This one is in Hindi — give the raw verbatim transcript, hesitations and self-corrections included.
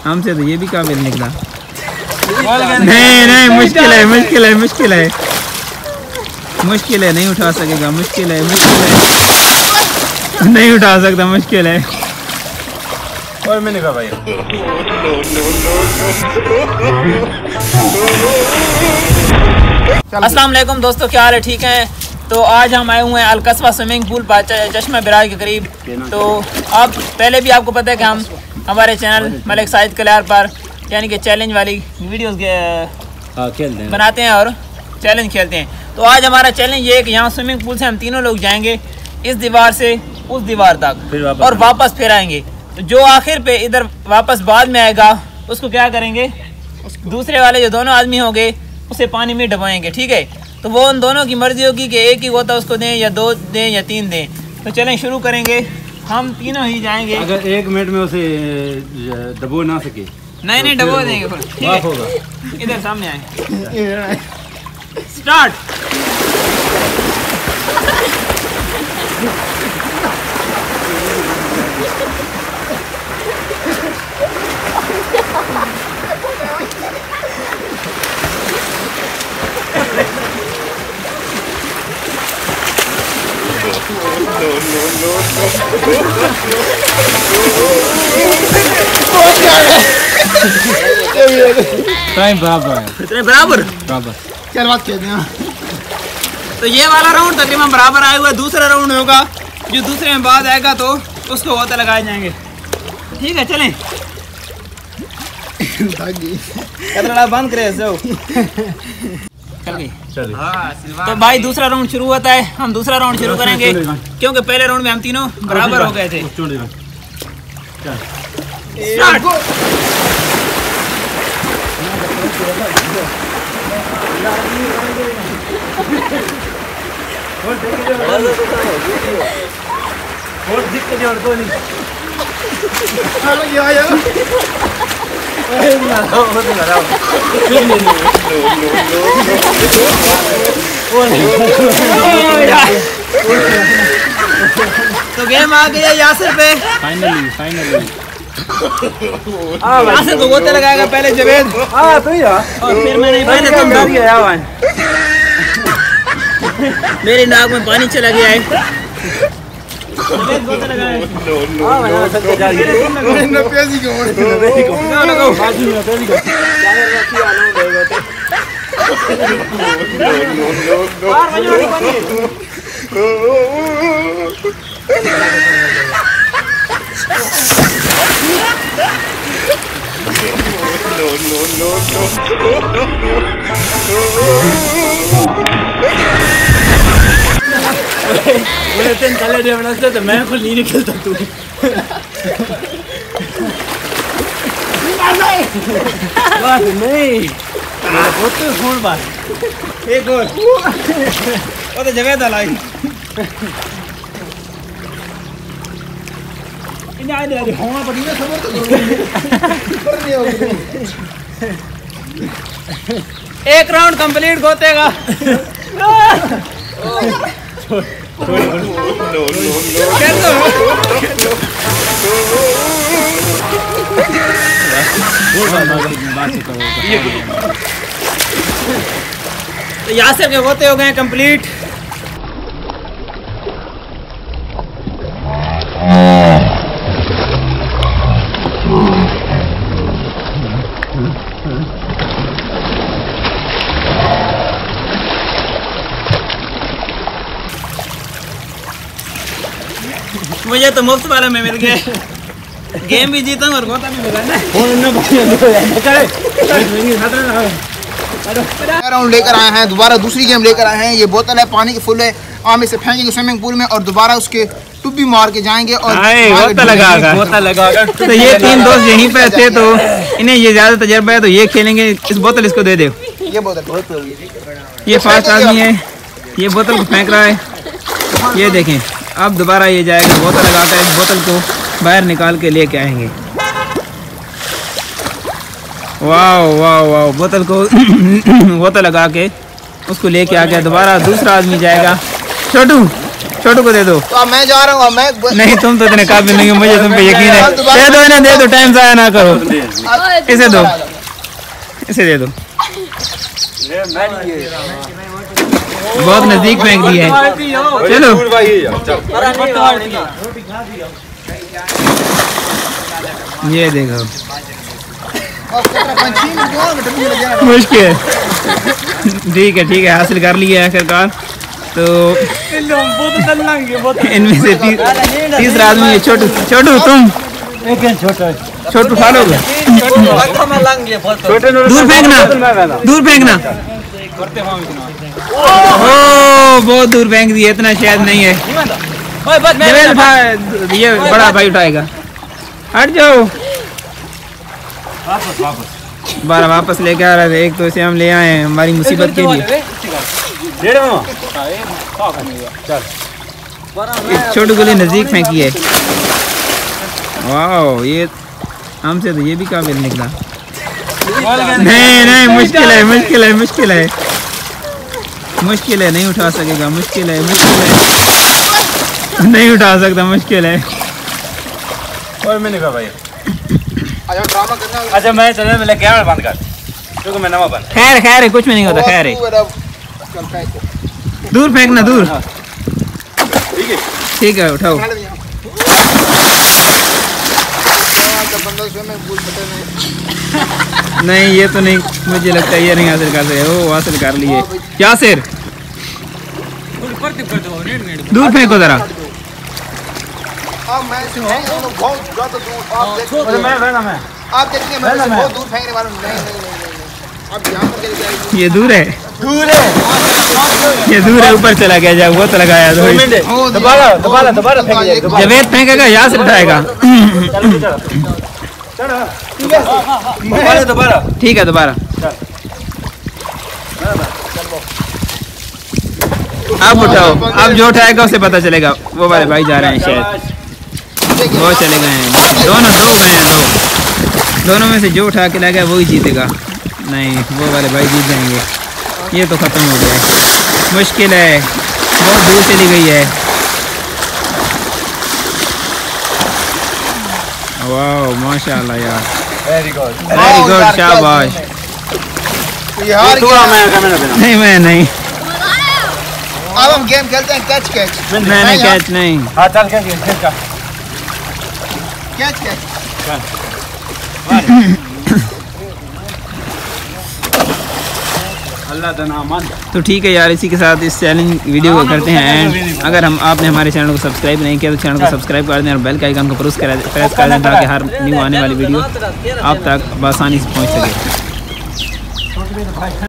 हमसे तो ये भी काबिल निकला। नहीं नहीं मुश्किल है मुश्किल है मुश्किल है मुश्किल है नहीं उठा सकेगा। मुश्किल है मुश्किल है नहीं उठा सकता। मुश्किल है। और मैंने कहा भाई अस्सलाम वालेकुम दोस्तों, क्या हाल है? ठीक है। तो आज हम आए हुए हैं अलकस्बा स्विमिंग पूल चश्मा बिराज के करीब। तो अब पहले भी आपको पता है कि हम हमारे चैनल मलिक साइद कल्यार पर यानी कि चैलेंज वाली वीडियोस खेलते हैं बनाते हैं और चैलेंज खेलते हैं। तो आज हमारा चैलेंज ये है कि यहाँ स्विमिंग पूल से हम तीनों लोग जाएंगे इस दीवार से उस दीवार तक और वापस फिर आएंगे। तो जो आखिर पे इधर वापस बाद में आएगा उसको क्या करेंगे, दूसरे वाले जो दोनों आदमी होंगे उसे पानी में डुबाएंगे। ठीक है। तो वो उन दोनों की मर्जी होगी कि एक ही गोता उसको दें या दो दें या तीन दें। तो चलें शुरू करेंगे। हम तीनों ही जाएंगे। अगर एक मिनट में उसे डबो ना सके नहीं नहीं डबो देंगे। ठीक है होगा। इधर सामने आए। स्टार्ट। टाइम बराबर है। इतने बराबर बराबर। चल बात कहते हैं। तो ये वाला राउंड तकरीबन बराबर आया हुआ है। दूसरा राउंड होगा जो दूसरे में बाद आएगा तो उसको होता लगाए जाएंगे। ठीक है चलें। बंद करे जाओ। चल गई। तो भाई दूसरा राउंड शुरू होता है। हम दूसरा राउंड शुरू करेंगे क्योंकि पहले राउंड में हम तीनों बराबर हो गए थे। तो गेम आ गया यासिर पे। फाइनली फाइनली यासिर को गोते लगाएगा पहले जवेद। हाँ तो यार और फिर मैंने पहले तुम डर गया। मेरी नाक में पानी चला गया है। जवेद गोते लगाए। हां बना सकते जा रही है। पैसी को लगाओ लगाओ बाजू में पैसी को जाने रखी आना देगा तो बाहर बजो नहीं बनी। No, no, no, no. मुझे तीन कलर दे बनाते तो मैं खुद नहीं निकलता तू। बस नहीं बहुत फोन बात एक और वो तो जगह था लाई। इन्हें दे होना पड़ेगा खबर तो एक राउंड कंप्लीट गोते का। तो यासिर के गोते हो गए कंप्लीट। मुझे तो मुफ्त वाले में मिल गए। गेम भी जीता और गोता भी मिला ना। राउंड लेकर आए हैं, दोबारा दूसरी गेम लेकर आए हैं। ये बोतल है, पानी की फुल है। हम इसे फेंकेंगे स्विमिंग पूल में और दोबारा उसके टुब्बी मार के जाएंगे और गोता लगागा गोता लगागा। तो ये तीन दोस्त यहीं पे थे तो इन्हें ये ज्यादा तजर्बा है तो ये खेलेंगे। इस बोतल इसको दे दो। ये बोतल ये फास्ट आदमी है। ये बोतल को फेंक रहा है। ये देखें अब दोबारा ये जाएगा बोतल लगाकर इस बोतल को बाहर निकाल के लेके आएंगे। वाह वाह वाह बोतल को बोतल लगा के उसको लेके आ गया। दोबारा दूसरा आदमी जाएगा। छोटू छोटू को दे दो। तो अब मैं जा रहा हूँ। मैं नहीं तुम तो इतने काबिल नहीं हो, मुझे तुम पे यकीन है। दे दो इन्हें, दे दो, टाइम जाया ना करो। इसे दो, इसे दे दो। बहुत नजदीक फेंक दी है। चलो ये देखो मुश्किल। ठीक है ठीक है, हासिल कर लिया है आखिरकार। तो इनमें से तीसरा आदमी है छोटू। छोटू तुम छोटू खा लोगे? दूर फेंकना, दूर फेंकना। ओ बहुत दूर फेंक दिया, इतना शायद नहीं है। ये बड़ा भाई उठाएगा। हट जाओ। बारह वापस लेके आ रहे थे। एक तो इसे हम ले आए हैं हमारी मुसीबत के लिए। छोटू को लिए नजदीक फेंकी है। वाह ये हमसे तो ये भी काबिल निकला। नहीं नहीं मुश्किल है, मुश्किल है, मुश्किल है, मुश्किल है, नहीं उठा सकेगा। मुश्किल है, मुश्किल है, नहीं उठा सकता, मुश्किल है। और मैंने कहा भाई ड्रामा करना। अच्छा मैं चले मैं कैमरा बंद कर क्योंकि मैं नवा बंद। खैर खैर है, कुछ भी नहीं होता। खैर है, दूर फेंकना, दूर। ठीक है ठीक है उठाओ। नहीं ये तो नहीं, मुझे लगता है ये नहीं हासिल कर सके। वो हासिल कर लिए। यासिर दूर फेंको जरा। आप देखिए मैं बहुत दूर फेंकने वाला हूं। नहीं नहीं नहीं अब यहां पर चली जाएगी। ये दूर है, दूर है, ये दूर है। ऊपर चला गया, जा वो तो लगाया। दोबारा दोबारा दोबारा फेंक। जवेद फेंकेगा, यासिर उठाएगा। दोबारा ठीक है दोबारा। अब उठाओ। अब जो उठाएगा उसे पता चलेगा। वो वाले भाई जा रहे हैं शायद, वो चले गए हैं। दोनों दो गए हैं, दो दोनों में से जो उठा के लाएगा वही जीतेगा। नहीं वो वाले भाई जीत जाएंगे। ये तो ख़त्म हो गया है। मुश्किल है, बहुत दूर चली गई है। वाह माशाल्लाह यार, वेरी गुड वेरी गुड, शाबाश। यार नहीं मैं नहीं। अब हम गेम खेलते हैं कैच कैच। नहीं नहीं कैच नहीं। हाँ चल catch catch catch catch. Allah का नाम मान। तो ठीक है यार, इसी के साथ इस चैलेंज वीडियो को करते हैं एंड। अगर हम आपने हमारे चैनल को सब्सक्राइब नहीं किया तो चैनल को सब्सक्राइब कर दें और बेल का आइकन को प्रेस कर प्रेस कर दें ताकि हर न्यू आने वाली वीडियो आप तक आसानी से पहुंच सके।